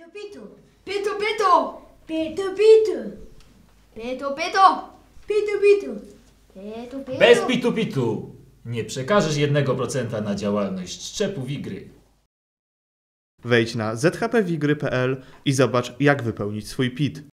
pitu. Pitu, pitu. Pitu, pitu. Pitu, pitu. Pitu, pitu. Pitu, pitu. Bez pitu-pitu nie przekażesz 1% na działalność szczepu Wigry. Wejdź na zhpwigry.pl i zobacz, jak wypełnić swój PIT.